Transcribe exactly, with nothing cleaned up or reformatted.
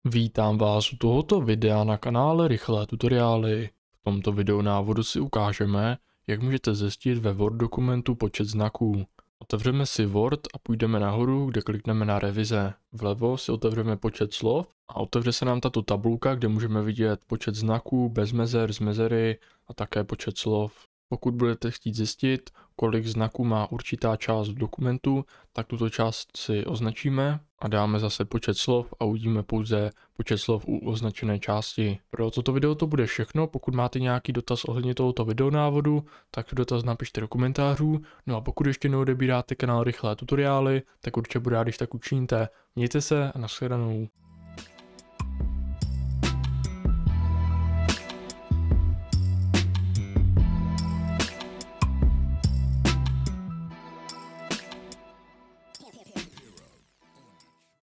Vítám vás u tohoto videa na kanále Rychlé tutoriály. V tomto videonávodu si ukážeme, jak můžete zjistit ve Word dokumentu počet znaků. Otevřeme si Word a půjdeme nahoru, kde klikneme na revize. Vlevo si otevřeme počet slov a otevře se nám tato tabulka, kde můžeme vidět počet znaků, bez mezer, z mezery a také počet slov. Pokud budete chtít zjistit, kolik znaků má určitá část v dokumentu, tak tuto část si označíme a dáme zase počet slov a uvidíme pouze počet slov u označené části. Pro toto video to bude všechno. Pokud máte nějaký dotaz ohledně tohoto videonávodu, tak dotaz napište do komentářů. No a pokud ještě neodebíráte kanál Rychlé tutoriály, tak určitě budu rád, když tak učiníte. Mějte se a nashledanou.